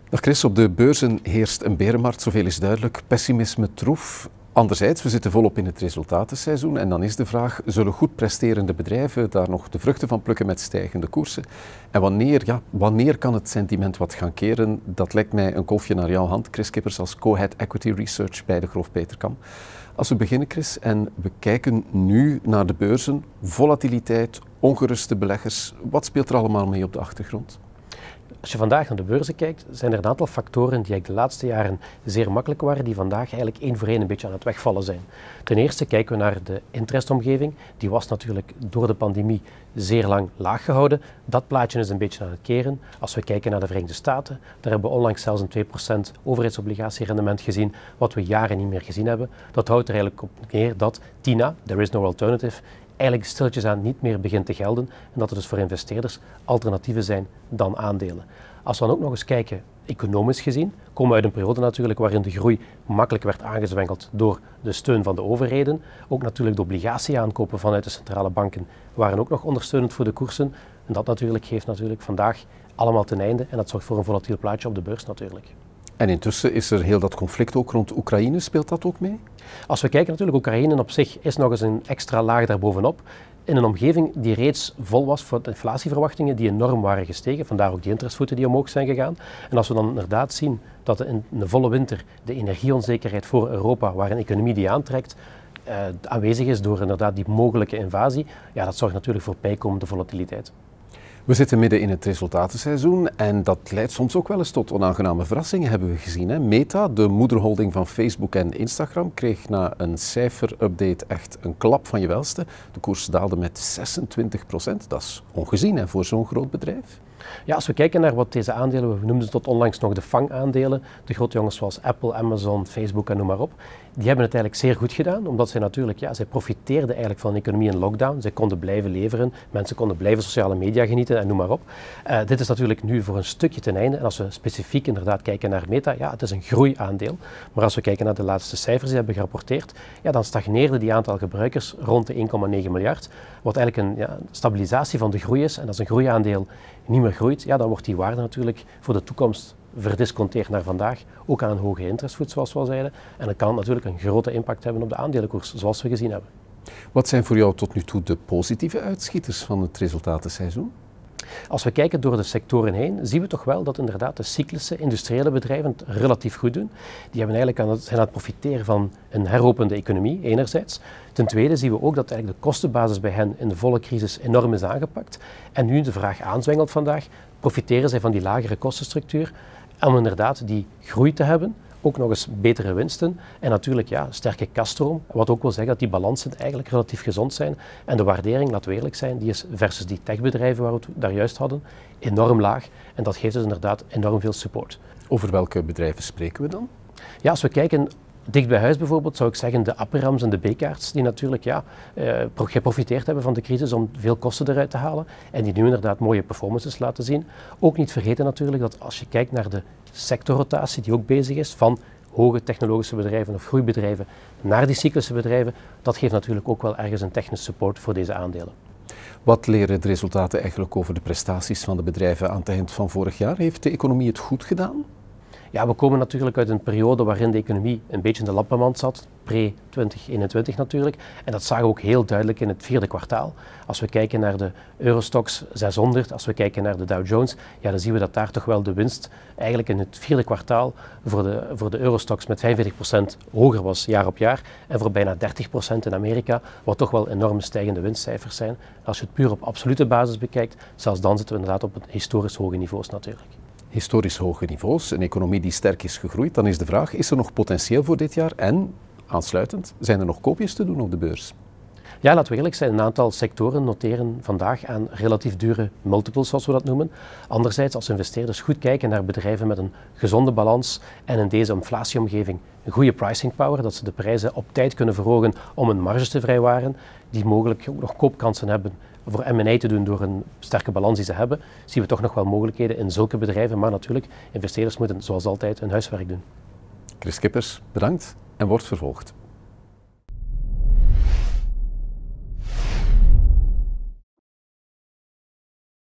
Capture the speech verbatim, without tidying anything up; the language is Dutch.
Dag Chris, op de beurzen heerst een berenmarkt, zoveel is duidelijk. Pessimisme troef. Anderzijds, we zitten volop in het resultatenseizoen en dan is de vraag, zullen goed presterende bedrijven daar nog de vruchten van plukken met stijgende koersen? En wanneer, ja, wanneer kan het sentiment wat gaan keren? Dat lijkt mij een kolfje naar jouw hand, Chris Kippers, als co-head Equity Research bij Degroof Petercam. Als we beginnen, Chris, en we kijken nu naar de beurzen, volatiliteit, ongeruste beleggers, wat speelt er allemaal mee op de achtergrond? Als je vandaag naar de beurzen kijkt, zijn er een aantal factoren die de laatste jaren zeer makkelijk waren, die vandaag eigenlijk één voor één een beetje aan het wegvallen zijn. Ten eerste kijken we naar de interestomgeving. Die was natuurlijk door de pandemie zeer lang laag gehouden. Dat plaatje is een beetje aan het keren. Als we kijken naar de Verenigde Staten, daar hebben we onlangs zelfs een twee procent overheidsobligatierendement gezien, wat we jaren niet meer gezien hebben. Dat houdt er eigenlijk op neer dat T I N A, There is no alternative, eigenlijk stilletjes aan niet meer begint te gelden en dat er dus voor investeerders alternatieven zijn dan aandelen. Als we dan ook nog eens kijken, economisch gezien, komen we uit een periode natuurlijk waarin de groei makkelijk werd aangezwengeld door de steun van de overheden. Ook natuurlijk de obligatieaankopen vanuit de centrale banken waren ook nog ondersteunend voor de koersen. En dat natuurlijk geeft natuurlijk vandaag allemaal ten einde en dat zorgt voor een volatiel plaatje op de beurs natuurlijk. En intussen is er heel dat conflict ook rond Oekraïne, speelt dat ook mee? Als we kijken natuurlijk, Oekraïne op zich is nog eens een extra laag daarbovenop. In een omgeving die reeds vol was voor de inflatieverwachtingen die enorm waren gestegen, vandaar ook die interestvoeten die omhoog zijn gegaan. En als we dan inderdaad zien dat in de volle winter de energieonzekerheid voor Europa, waar een economie die aantrekt, uh, aanwezig is door inderdaad die mogelijke invasie, ja, dat zorgt natuurlijk voor bijkomende volatiliteit. We zitten midden in het resultatenseizoen en dat leidt soms ook wel eens tot onaangename verrassingen, hebben we gezien. Hè? Meta, de moederholding van Facebook en Instagram, kreeg na een cijferupdate echt een klap van je welste. De koers daalde met zesentwintig procent. Dat is ongezien hè, voor zo'n groot bedrijf. Ja, als we kijken naar wat deze aandelen, we noemden ze tot onlangs nog de FANG-aandelen, de grote jongens zoals Apple, Amazon, Facebook en noem maar op, die hebben het eigenlijk zeer goed gedaan, omdat zij natuurlijk, ja, zij profiteerden eigenlijk van een economie in lockdown, zij konden blijven leveren, mensen konden blijven sociale media genieten en noem maar op. Uh, dit is natuurlijk nu voor een stukje ten einde en als we specifiek inderdaad kijken naar Meta, ja, het is een groeiaandeel, maar als we kijken naar de laatste cijfers die hebben gerapporteerd, ja, dan stagneerde die aantal gebruikers rond de één komma negen miljard, wat eigenlijk een ja, stabilisatie van de groei is en als een groeiaandeel niet meer groeit, ja, dan wordt die waarde natuurlijk voor de toekomst verdisconteerd naar vandaag, ook aan een hoge interestvoet zoals we al zeiden. En dat kan natuurlijk een grote impact hebben op de aandelenkoers, zoals we gezien hebben. Wat zijn voor jou tot nu toe de positieve uitschieters van het resultatenseizoen? Als we kijken door de sectoren heen, zien we toch wel dat inderdaad de cyclische industriële bedrijven het relatief goed doen. Die hebben eigenlijk aan het, zijn aan het profiteren van een heropende economie, enerzijds. Ten tweede zien we ook dat eigenlijk de kostenbasis bij hen in de volle crisis enorm is aangepakt. En nu de vraag aanzwengelt vandaag, profiteren zij van die lagere kostenstructuur om inderdaad die groei te hebben, ook nog eens betere winsten en natuurlijk ja, sterke kasstroom, wat ook wil zeggen dat die balansen eigenlijk relatief gezond zijn en de waardering, laten we eerlijk zijn, die is versus die techbedrijven waar we het daar juist hadden, enorm laag en dat geeft dus inderdaad enorm veel support. Over welke bedrijven spreken we dan? Ja, als we kijken dicht bij huis bijvoorbeeld, zou ik zeggen de Aperams en de Bekaerts, die natuurlijk ja, eh, geprofiteerd hebben van de crisis om veel kosten eruit te halen en die nu inderdaad mooie performances laten zien. Ook niet vergeten natuurlijk dat als je kijkt naar de sectorrotatie die ook bezig is van hoge technologische bedrijven of groeibedrijven naar die cyclische bedrijven, dat geeft natuurlijk ook wel ergens een technische support voor deze aandelen. Wat leren de resultaten eigenlijk over de prestaties van de bedrijven aan het eind van vorig jaar? Heeft de economie het goed gedaan? Ja, we komen natuurlijk uit een periode waarin de economie een beetje in de lappenmand zat, pre twintig eenentwintig natuurlijk. En dat zagen we ook heel duidelijk in het vierde kwartaal. Als we kijken naar de Eurostoxx zeshonderd, als we kijken naar de Dow Jones, ja, dan zien we dat daar toch wel de winst eigenlijk in het vierde kwartaal voor de, voor de Eurostoxx met vijfenveertig procent hoger was jaar op jaar. En voor bijna dertig procent in Amerika, wat toch wel enorme stijgende winstcijfers zijn. Als je het puur op absolute basis bekijkt, zelfs dan zitten we inderdaad op historisch hoge niveaus natuurlijk. Historisch hoge niveaus, een economie die sterk is gegroeid, dan is de vraag, is er nog potentieel voor dit jaar en, aansluitend, zijn er nog koopjes te doen op de beurs? Ja, laten we eerlijk zijn, een aantal sectoren noteren vandaag aan relatief dure multiples, zoals we dat noemen. Anderzijds, als investeerders goed kijken naar bedrijven met een gezonde balans en in deze inflatieomgeving een goede pricing power, dat ze de prijzen op tijd kunnen verhogen om hun marges te vrijwaren, die mogelijk ook nog koopkansen hebben voor M en A te doen door een sterke balans die ze hebben, zien we toch nog wel mogelijkheden in zulke bedrijven. Maar natuurlijk, investeerders moeten zoals altijd hun huiswerk doen. Chris Kippers, bedankt en wordt vervolgd.